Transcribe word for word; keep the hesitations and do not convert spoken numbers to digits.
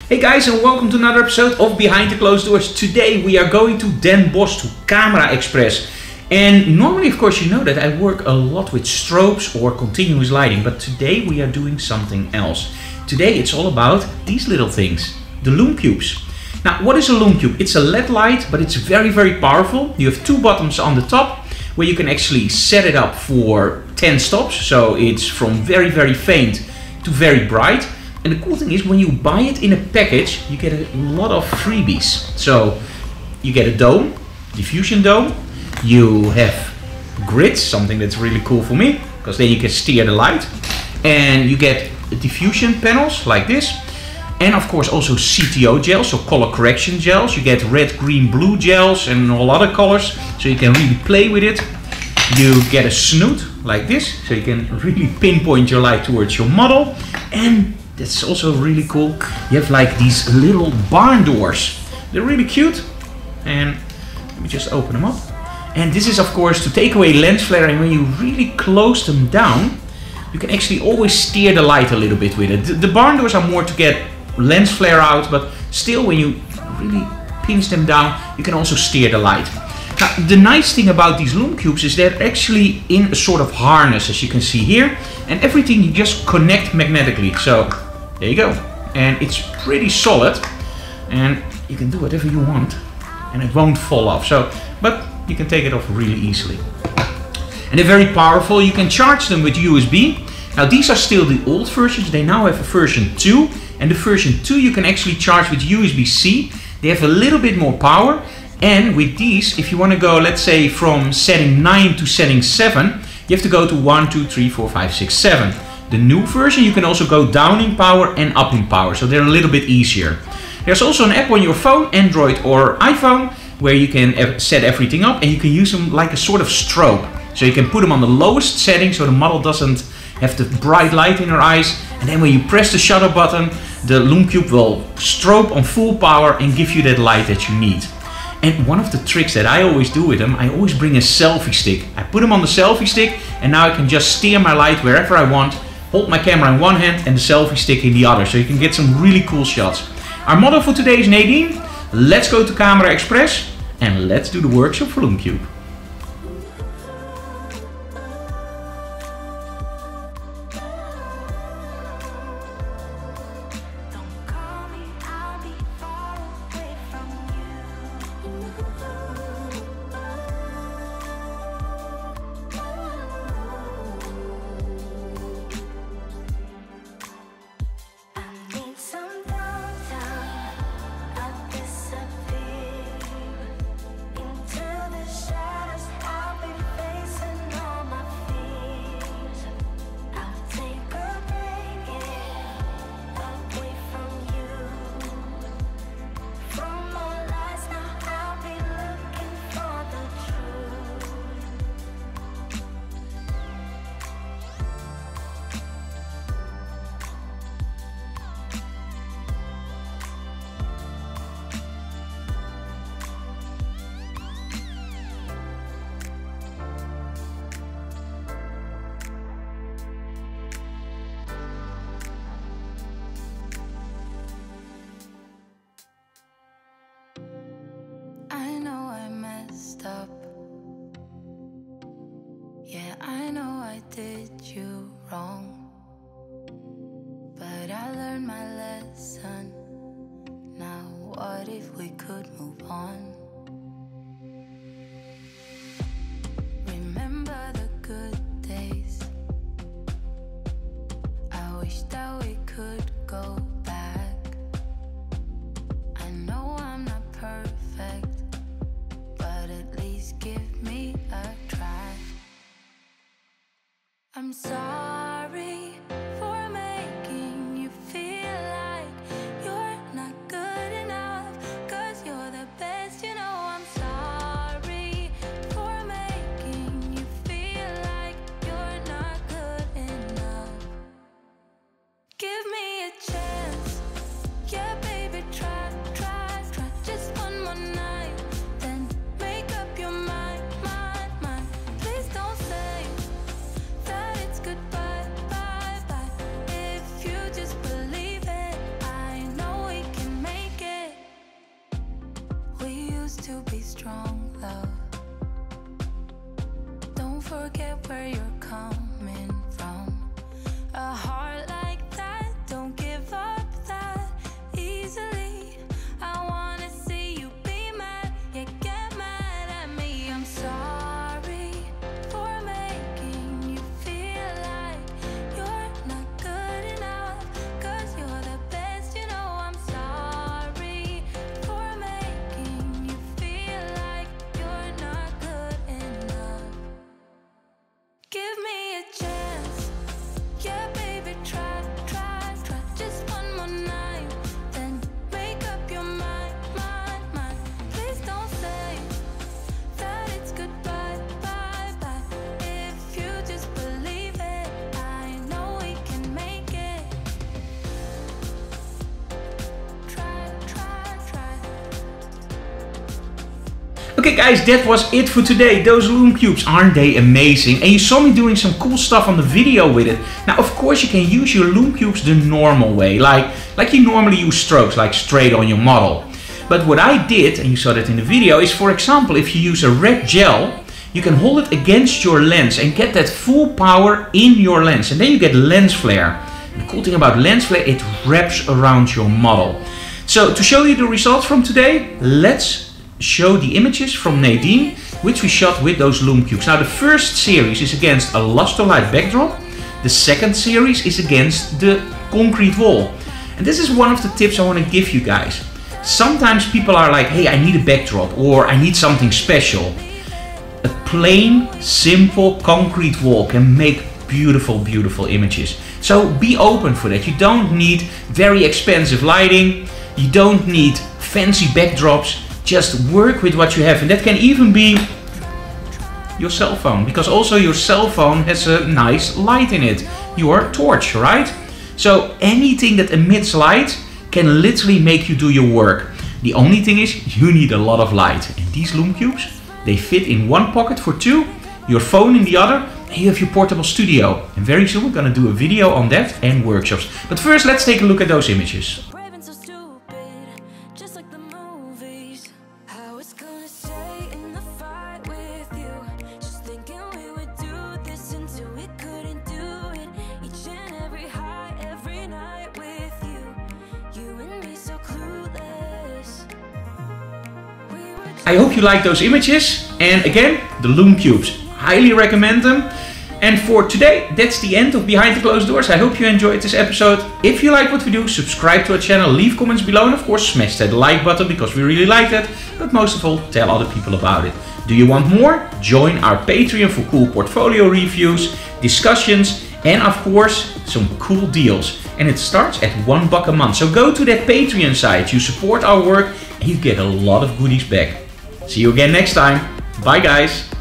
Hey guys, and welcome to another episode of Behind the Closed Doors. Today we are going to Den Bosch to Camera Express. And normally, of course, you know that I work a lot with strobes or continuous lighting, but today we are doing something else. Today it's all about these little things, the Lume Cubes. Now, what is a Lume Cube? It's a L E D light, but it's very, very powerful. You have two buttons on the top where you can actually set it up for ten stops. So it's from very, very faint to very bright. And the cool thing is, when you buy it in a package, you get a lot of freebies. So you get a dome, diffusion dome. You have grids, something that's really cool for me, because then you can steer the light. And you get diffusion panels like this. And of course also C T O gels, so color correction gels. You get red, green, blue gels and all other colors, so you can really play with it. You get a snoot like this, so you can really pinpoint your light towards your model. And that's also really cool. You have like these little barn doors. They're really cute. And let me just open them up. And this is of course to take away lens flare, and when you really close them down, you can actually always steer the light a little bit with it. The, the barn doors are more to get lens flare out, but still when you really pinch them down, you can also steer the light. Now, the nice thing about these Lume Cubes is they're actually in a sort of harness, as you can see here, and everything you just connect magnetically. So there you go, and it's pretty solid, and you can do whatever you want, and it won't fall off. So, but you can take it off really easily, and they're very powerful. You can charge them with U S B. Now these are still the old versions. They now have a version two, and the version two you can actually charge with U S B C. They have a little bit more power, and with these, if you want to go, let's say, from setting nine to setting seven, you have to go to one, two, three, four, five, six, seven. The new version, you can also go down in power and up in power, so they're a little bit easier. There's also an app on your phone, Android or iPhone, where you can set everything up, and you can use them like a sort of strobe. So you can put them on the lowest setting, so the model doesn't have the bright light in her eyes, and then when you press the shutter button, the Lume Cube will strobe on full power and give you that light that you need. And one of the tricks that I always do with them, I always bring a selfie stick. I put them on the selfie stick, and now I can just steer my light wherever I want, hold my camera in one hand and the selfie stick in the other, so you can get some really cool shots. Our model for today is Nadine. Let's go to Camera Express and let's do the workshop for Lume Cube. Up. Yeah, I know I did you wrong, but I learned my lesson. Now what if we could move on? Remember the good days. I wish that we could go back. I know I'm not perfect, but at least give me a try. I'm sorry for making you feel like you're not good enough, 'cause you're the best, you know. I'm sorry for making you feel like you're not good enough. Give me a chance, yeah baby, try, try, try, just one more night. Make up your mind, mind, mind. Please don't say that it's goodbye. forget where you're coming from. A heart like that don't give up that easily. I wanna see you be mad, yeah, get mad at me. I'm sorry for making you feel like you're not good enough, cause you're the best, you know. I'm sorry for making you feel like you're not good enough. Give me a chance, yeah baby, try, try, try. Just one more night, then make up your mind, mind, mind. Please don't say that it's goodbye, bye, bye. If you just believe it, I know we can make it. Try, try, try. Okay guys, that was it for today. Those Lume Cubes, aren't they amazing? And you saw me doing some cool stuff on the video with it. Now of course you can use your Lume Cubes the normal way, like, like you normally use strokes, like straight on your model. But what I did, and you saw that in the video, is for example if you use a red gel, you can hold it against your lens and get that full power in your lens. And then you get lens flare. And the cool thing about lens flare, it wraps around your model. So to show you the results from today, let's show the images from Nadine, which we shot with those Lume Cubes. Now the first series is against a Lustolite backdrop. The second series is against the concrete wall. And this is one of the tips I want to give you guys. Sometimes people are like, hey, I need a backdrop or I need something special. A plain, simple concrete wall can make beautiful, beautiful images. So be open for that. You don't need very expensive lighting. You don't need fancy backdrops. Just work with what you have, and that can even be your cell phone, because also your cell phone has a nice light in it, your torch, right? So anything that emits light can literally make you do your work. The only thing is you need a lot of light, and these Lume Cubes, they fit in one pocket for two, your phone in the other, and you have your portable studio. And very soon we're gonna do a video on that and workshops. But first let's take a look at those images. Brave and so stupid, just like the movies. I was gonna stay in the fight with you, just thinking we would do this until we couldn't do it. Each and every high, every night with you, you and me so clueless. We were just I hope you like those images, and again, the Lume Cubes, highly recommend them. And for today, that's the end of Behind the Closed Doors. I hope you enjoyed this episode. If you like what we do, subscribe to our channel, leave comments below, and of course smash that like button because we really like that. But most of all, tell other people about it. Do you want more? Join our Patreon for cool portfolio reviews, discussions, and of course some cool deals. And it starts at one buck a month. So go to that Patreon site, you support our work, and you get a lot of goodies back. See you again next time. Bye guys.